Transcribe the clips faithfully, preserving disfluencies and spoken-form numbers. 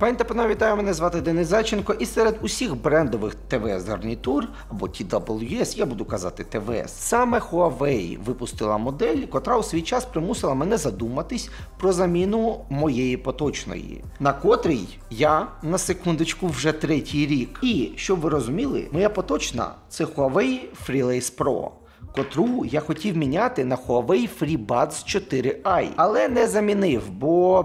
Пані та панове, вітаю, мене звати Денис Зайченко, і серед усіх брендових ті ві ес-гарнітур, або ті дабл ю ес, я буду казати ті ві ес, саме Huawei випустила модель, котра у свій час примусила мене задуматись про заміну моєї поточної, на котрій я, на секундочку, вже третій рік. І, щоб ви розуміли, моя поточна – це Huawei FreeLace Pro, котру я хотів міняти на Huawei FreeBuds чотири ай, але не замінив, бо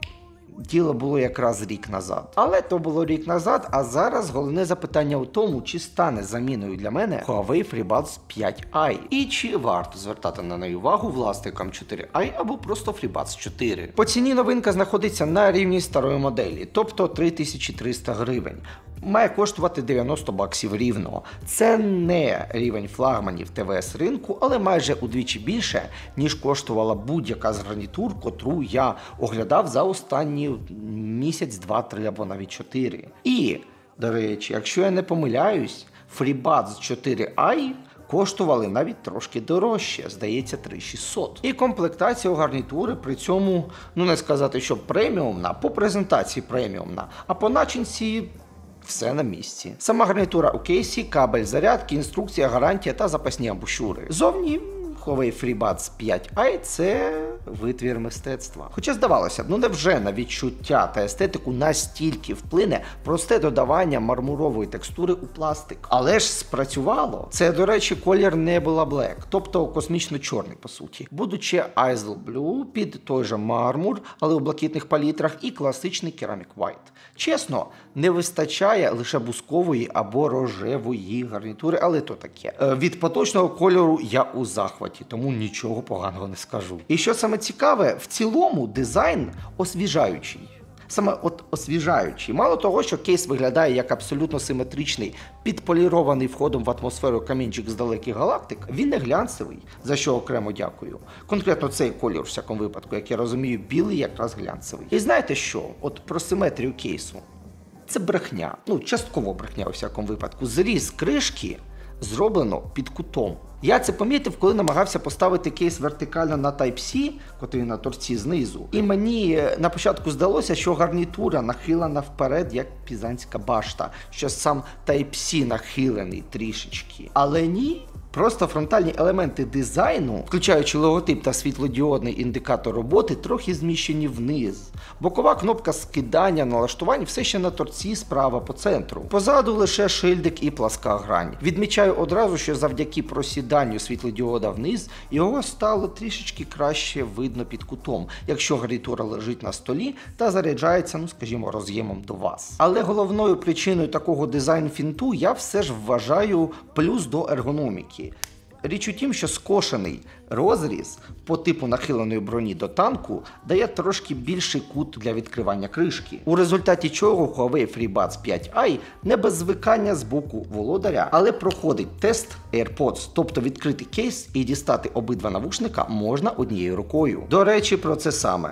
діло було якраз рік назад. Але то було рік назад, а зараз головне запитання у тому, чи стане заміною для мене Huawei FreeBuds п'ять ай. І чи варто звертати на неї увагу власникам чотири ай або просто FreeBuds чотири. По ціні новинка знаходиться на рівні старої моделі, тобто три тисячі триста гривень. Має коштувати дев'яносто баксів рівно. Це не рівень флагманів ті ві ес ринку, але майже удвічі більше, ніж коштувала будь-яка з гарнітур, котру я оглядав за останні місяць, два, три або навіть чотири. І, до речі, якщо я не помиляюсь, FreeBuds чотири ай коштували навіть трошки дорожче, здається, три тисячі шістсот. І комплектація у гарнітури при цьому, ну не сказати, що преміумна, по презентації преміумна, а по начинці все на місці. Сама гарнітура у кейсі, кабель зарядки, інструкція, гарантія та запасні амбушюри. Зовні Huawei FreeBuds п'ять ай – це витвір мистецтва. Хоча здавалося б, ну невже на відчуття та естетику настільки вплине просте додавання мармурової текстури у пластик. Але ж спрацювало. Це, до речі, колір Nebula Black, тобто космічно-чорний по суті. Будучи Isle Blue під той же мармур, але у блакитних палітрах, і класичний Ceramic White. Чесно, не вистачає лише бускової або рожевої гарнітури, але то таке. Від поточного кольору я у захваті, тому нічого поганого не скажу. І що саме цікаве, в цілому дизайн освіжаючий. Саме от освіжаючий. Мало того, що кейс виглядає як абсолютно симетричний, підполірований входом в атмосферу камінчик з далеких галактик, він не глянцевий, за що окремо дякую. Конкретно цей колір, у всякому випадку, як я розумію, білий якраз глянцевий. І знаєте що? От про симетрію кейсу. Це брехня. Ну, частково брехня у всякому випадку. Зріз кришки зроблено під кутом. Я це помітив, коли намагався поставити кейс вертикально на Type-C, котрий на торці знизу. І мені на початку здалося, що гарнітура нахилена вперед, як пізанська башта, що сам Type-C нахилений трішечки. Але ні. Просто фронтальні елементи дизайну, включаючи логотип та світлодіодний індикатор роботи, трохи зміщені вниз. Бокова кнопка скидання налаштувань все ще на торці справа по центру. Позаду лише шильдик і пласка грань. Відмічаю одразу, що завдяки просіданню світлодіода вниз, його стало трішечки краще видно під кутом, якщо гарнітура лежить на столі та заряджається, ну скажімо, роз'ємом до вас. Але головною причиною такого дизайн-фінту я все ж вважаю плюс до ергономіки. Річ у тім, що скошений розріз по типу нахиленої броні до танку дає трошки більший кут для відкривання кришки. У результаті чого Huawei FreeBuds п'ять ай не без звикання з боку володаря, але проходить тест AirPods, тобто відкрити кейс і дістати обидва навушника можна однією рукою. До речі, про це саме.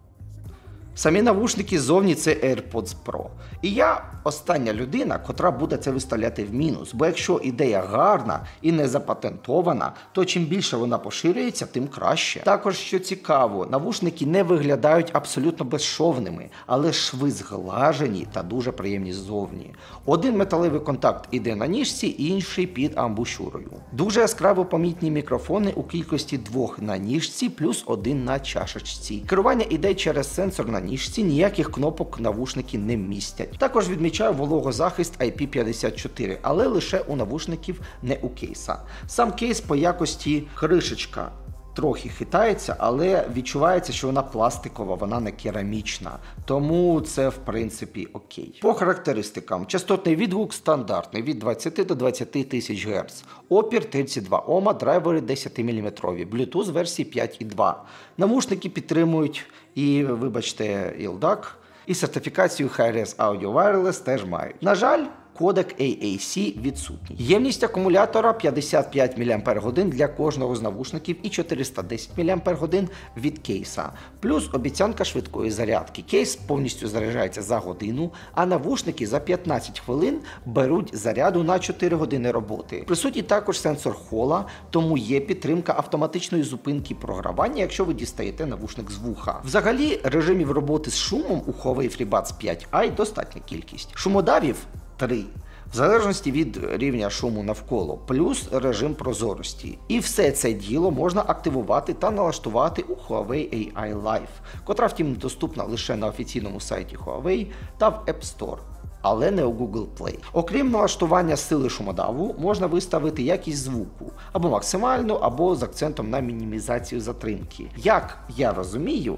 Самі навушники ззовні це AirPods Pro. І я остання людина, котра буде це виставляти в мінус. Бо якщо ідея гарна і не запатентована, то чим більше вона поширюється, тим краще. Також, що цікаво, навушники не виглядають абсолютно безшовними, але шви зглажені та дуже приємні ззовні. Один металевий контакт іде на ніжці, інший під амбушюрою. Дуже яскраво помітні мікрофони у кількості двох на ніжці, плюс один на чашечці. Керування іде через сенсор на ніжці, ніяких кнопок навушники не містять. Також відмічаю вологозахист ай пі п'ятдесят чотири, але лише у навушників, не у кейса. Сам кейс по якості кришечка трохи хитається, але відчувається, що вона пластикова, вона не керамічна. Тому це, в принципі, окей. По характеристикам. Частотний відгук стандартний, від двадцяти до двадцяти тисяч герц. Опір тридцять два ома, драйвери десятиміліметрові. Bluetooth версії п'ять і два. Навушники підтримують і, вибачте, ел дак, і сертифікацію Hi-Res Audio Wireless теж мають. На жаль, кодек ей ей сі відсутній. Ємність акумулятора п'ятдесят п'ять мАч для кожного з навушників і чотириста десять мАч від кейса. Плюс обіцянка швидкої зарядки. Кейс повністю заряджається за годину, а навушники за п'ятнадцять хвилин беруть заряду на чотири години роботи. Присутній також сенсор хола, тому є підтримка автоматичної зупинки програвання, якщо ви дістаєте навушник з вуха. Взагалі, режимів роботи з шумом у Huawei FreeBuds п'ять ай достатня кількість. Шумодавів три. В залежності від рівня шуму навколо, плюс режим прозорості. І все це діло можна активувати та налаштувати у Huawei ей ай Live, котра втім доступна лише на офіційному сайті Huawei та в App Store, але не у Google Play. Окрім налаштування сили шумодаву, можна виставити якість звуку, або максимальну, або з акцентом на мінімізацію затримки. Як я розумію,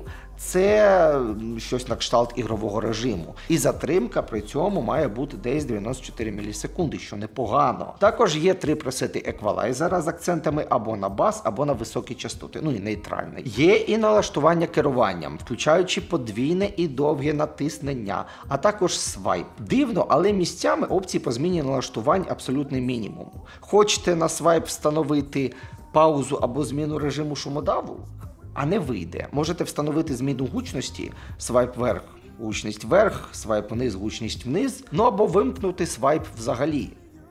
це щось на кшталт ігрового режиму. І затримка при цьому має бути десь дев'яносто чотири мілісекунди, що непогано. Також є три пресети еквалайзера з акцентами або на бас, або на високі частоти, ну і нейтральний. Є і налаштування керуванням, включаючи подвійне і довге натиснення, а також свайп. Дивно, але місцями опції по зміні налаштувань абсолютний мінімум. Хочете на свайп встановити паузу або зміну режиму шумодаву? А не вийде. Можете встановити зміну гучності, свайп вверх, гучність вверх, свайп вниз, гучність вниз, ну або вимкнути свайп взагалі.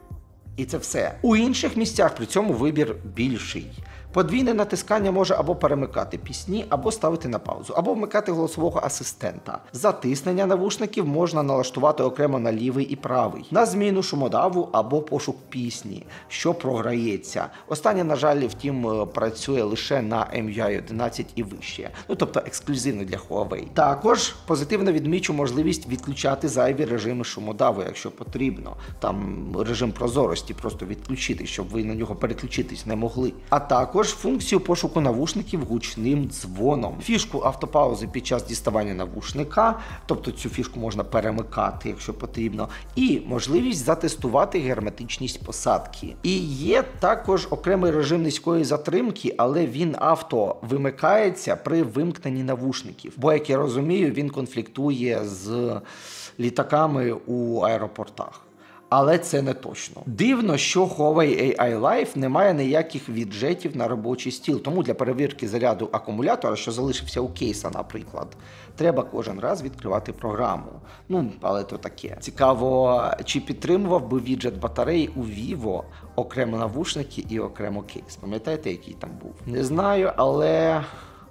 І це все. У інших місцях при цьому вибір більший. Подвійне натискання може або перемикати пісні, або ставити на паузу, або вмикати голосового асистента. Затиснення навушників можна налаштувати окремо на лівий і правий, на зміну шумодаву або пошук пісні, що програється. Останнє, на жаль, втім, працює лише на ем ю ай одинадцять і вище, ну тобто ексклюзивно для Huawei. Також позитивно відмічу можливість відключати зайві режими шумодаву, якщо потрібно. Там режим прозорості просто відключити, щоб ви на нього переключитись не могли. А також функцію пошуку навушників гучним дзвоном, фішку автопаузи під час діставання навушника, тобто цю фішку можна перемикати, якщо потрібно, і можливість затестувати герметичність посадки. І є також окремий режим низької затримки, але він авто вимикається при вимкненні навушників, бо, як я розумію, він конфліктує з літаками у аеропортах. Але це не точно. Дивно, що Huawei ей ай Live не має ніяких віджетів на робочий стіл, тому для перевірки заряду акумулятора, що залишився у кейса, наприклад, треба кожен раз відкривати програму. Ну, але то таке. Цікаво, чи підтримував би віджет батареї у Vivo окремо навушники і окремо кейс. Пам'ятаєте, який там був? Не знаю, але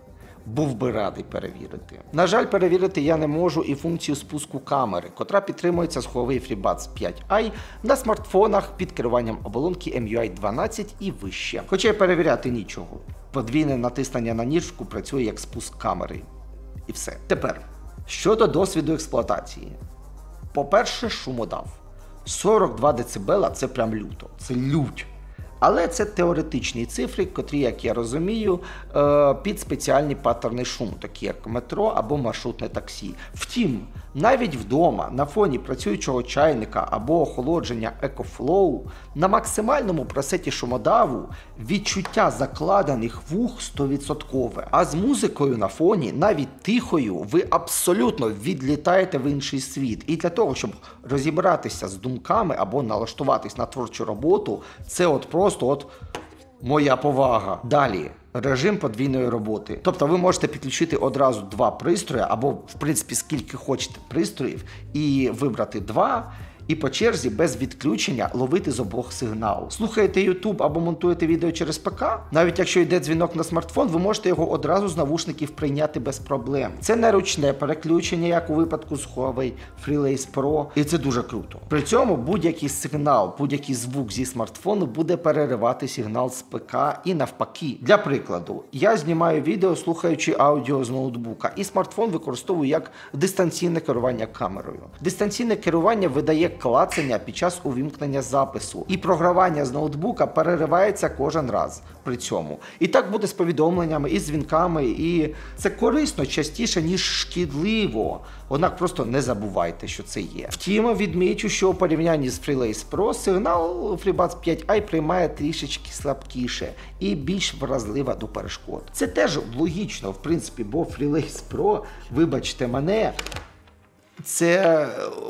був би радий перевірити. На жаль, перевірити я не можу і функцію спуску камери, котра підтримується з Huawei FreeBuds п'ять ай на смартфонах під керуванням оболонки ем ю ай дванадцять і вище. Хоча й перевіряти нічого. Подвійне натиснення на ніжку працює як спуск камери. І все. Тепер, щодо досвіду експлуатації. По-перше, шумодав. сорок два децибела – це прям люто. Це лють. Але це теоретичні цифри, котрі, як я розумію, під спеціальні паттерни шуму, такі як метро або маршрутне таксі. Втім, навіть вдома, на фоні працюючого чайника або охолодження EcoFlow, на максимальному пресеті шумодаву відчуття закладених вух сто відсотків. А з музикою на фоні, навіть тихою, ви абсолютно відлітаєте в інший світ. І для того, щоб розібратися з думками або налаштуватись на творчу роботу, це от просто Просто от моя повага. Далі. Режим подвійної роботи. Тобто ви можете підключити одразу два пристрої, або, в принципі, скільки хочете пристроїв, і вибрати два, і по черзі без відключення ловити з обох сигнал. Слухаєте YouTube або монтуєте відео через ПК? Навіть якщо йде дзвінок на смартфон, ви можете його одразу з навушників прийняти без проблем. Це не ручне переключення, як у випадку з Huawei FreeLace Pro, і це дуже круто. При цьому будь-який сигнал, будь-який звук зі смартфону буде переривати сигнал з ПК і навпаки. Для прикладу, я знімаю відео, слухаючи аудіо з ноутбука, і смартфон використовую як дистанційне керування камерою. Дистанційне керування видає клацання під час увімкнення запису, і програвання з ноутбука переривається кожен раз при цьому. І так буде з повідомленнями, і з дзвінками, і це корисно частіше, ніж шкідливо. Однак просто не забувайте, що це є. Втім, відмічу, що у порівнянні з FreeLace Pro сигнал FreeBuds п'ять ай приймає трішечки слабкіше і більш вразлива до перешкод. Це теж логічно, в принципі, бо FreeLace Pro, вибачте мене, це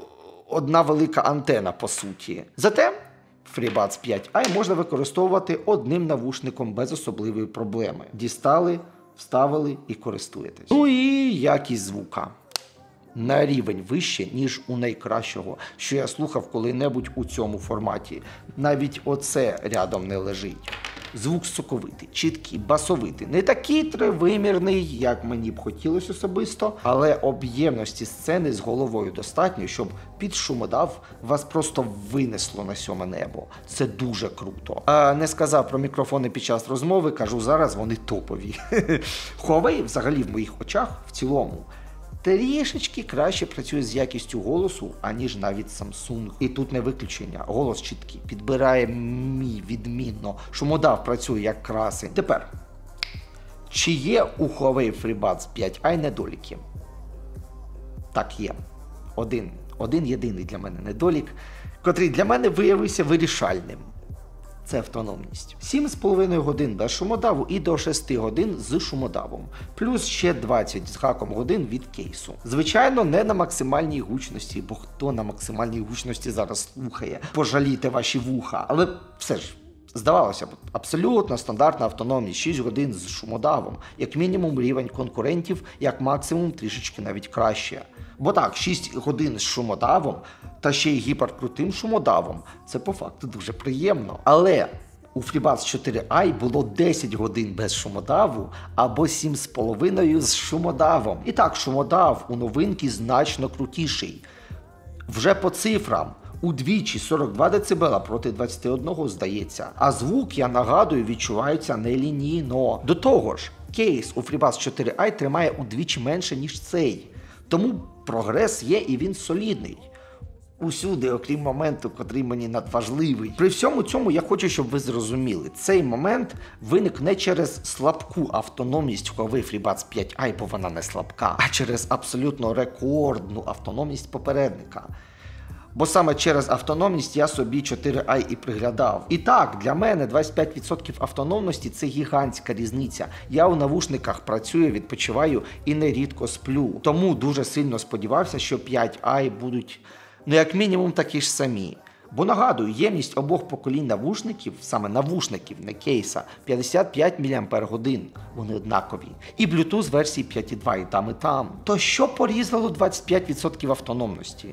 одна велика антена, по суті. Зате FreeBuds п'ять ай можна використовувати одним навушником без особливої проблеми. Дістали, вставили і користуєтесь. Ну і якість звука. На рівень вище, ніж у найкращого, що я слухав коли-небудь у цьому форматі. Навіть оце рядом не лежить. Звук соковитий, чіткий, басовитий. Не такий тривимірний, як мені б хотілося особисто, але об'ємності сцени з головою достатньо, щоб під шумодав вас просто винесло на сьоме небо. Це дуже круто. А не сказав про мікрофони під час розмови, кажу зараз, вони топові. Huawei взагалі в моїх очах в цілому трішечки краще працює з якістю голосу, аніж навіть Samsung. І тут не виключення. Голос чіткий, підбирає мій відмінно. Шумодав працює як красень. Тепер, чи є у Huawei FreeBuds п'ять ай недоліки? Так, є. Один. Один єдиний для мене недолік, котрий для мене виявився вирішальним. Це автономність. сім з половиною годин без шумодаву і до шести годин з шумодавом. Плюс ще двадцять з гаком годин від кейсу. Звичайно, не на максимальній гучності, бо хто на максимальній гучності зараз слухає? Пожалійте ваші вуха. Але все ж, здавалося б, абсолютно стандартна автономність, шість годин з шумодавом. Як мінімум рівень конкурентів, як максимум трішечки навіть краще. Бо так, шість годин з шумодавом, та ще й гіперкрутим шумодавом, це по факту дуже приємно. Але у FreeBuds чотири ай було десять годин без шумодаву, або сім з половиною з шумодавом. І так, шумодав у новинки значно крутіший. Вже по цифрам. Удвічі сорок два децибела проти двадцяти одного, здається. А звук, я нагадую, відчувається нелінійно. До того ж, кейс у FreeBuds чотири ай тримає удвічі менше, ніж цей. Тому прогрес є і він солідний. Усюди, окрім моменту, котрий мені надважливий. При всьому цьому я хочу, щоб ви зрозуміли, цей момент виник не через слабку автономність Huawei FreeBuds п'ять ай, бо вона не слабка, а через абсолютно рекордну автономність попередника. Бо саме через автономність я собі чотири ай і приглядав. І так, для мене двадцять п'ять відсотків автономності – це гігантська різниця. Я у навушниках працюю, відпочиваю і нерідко сплю. Тому дуже сильно сподівався, що п'ять ай будуть, ну як мінімум, такі ж самі. Бо нагадую, ємність обох поколінь навушників, саме навушників, не кейса, п'ятдесят п'ять мАч, вони однакові. І Bluetooth версії п'ять і два і там, і там. То що порізало двадцять п'ять відсотків автономності?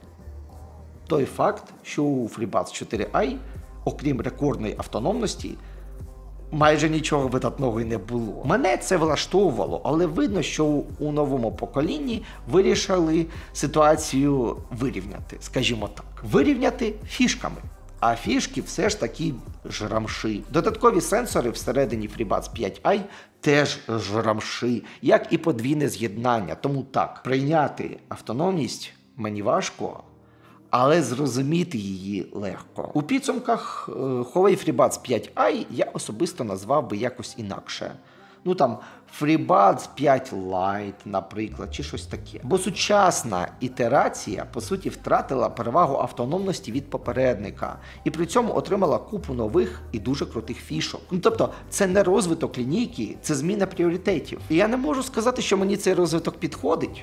Той факт, що у FreeBuds чотири ай, окрім рекордної автономності, майже нічого видатного й не було. Мене це влаштовувало, але видно, що у новому поколінні вирішили ситуацію вирівняти, скажімо так. Вирівняти фішками. А фішки все ж таки жрамши. Додаткові сенсори всередині FreeBuds п'ять ай теж жрамши, як і подвійне з'єднання. Тому так, прийняти автономність мені важко, але зрозуміти її легко. У підсумках Huawei FreeBuds п'ять ай я особисто назвав би якось інакше. Ну там FreeBuds п'ять Lite, наприклад, чи щось таке. Бо сучасна ітерація, по суті, втратила перевагу автономності від попередника. І при цьому отримала купу нових і дуже крутих фішок. Ну тобто, це не розвиток лінійки, це зміна пріоритетів. І я не можу сказати, що мені цей розвиток підходить.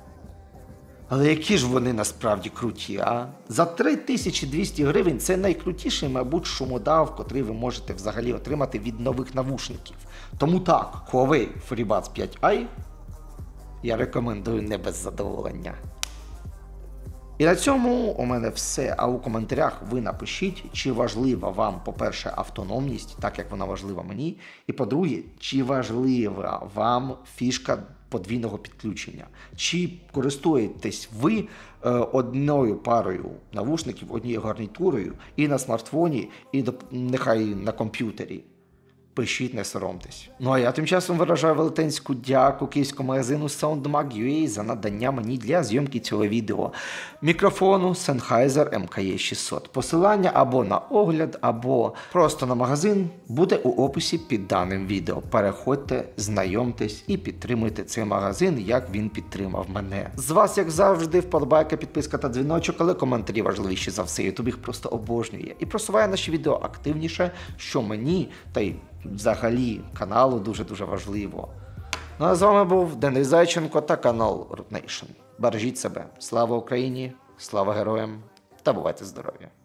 Але які ж вони насправді круті, а? За три тисячі двісті гривень це найкрутіший, мабуть, шумодав, котрий ви можете взагалі отримати від нових навушників. Тому так, Huawei FreeBuds п'ять ай я рекомендую не без задоволення. І на цьому у мене все, а у коментарях ви напишіть, чи важлива вам, по-перше, автономність, так як вона важлива мені, і по-друге, чи важлива вам фішка подвійного підключення. Чи користуєтесь ви е, одною парою навушників, однією гарнітурою і на смартфоні, і до, нехай на комп'ютері. Пишіть, не соромтесь. Ну а я тим часом виражаю велетенську дяку київському магазину SoundMag.ua за надання мені для зйомки цього відео мікрофону Sennheiser ем ка е шістсот. Посилання або на огляд, або просто на магазин буде у описі під даним відео. Переходьте, знайомтесь і підтримуйте цей магазин, як він підтримав мене. З вас, як завжди, вподобайка, підписка та дзвіночок, але коментарі важливіші за все. Ютуб їх просто обожнює і просуває наші відео активніше, що мені та й взагалі каналу дуже-дуже важливо. Ну а з вами був Денис Зайченко та канал Root Nation. Бережіть себе. Слава Україні! Слава героям та бувайте здорові!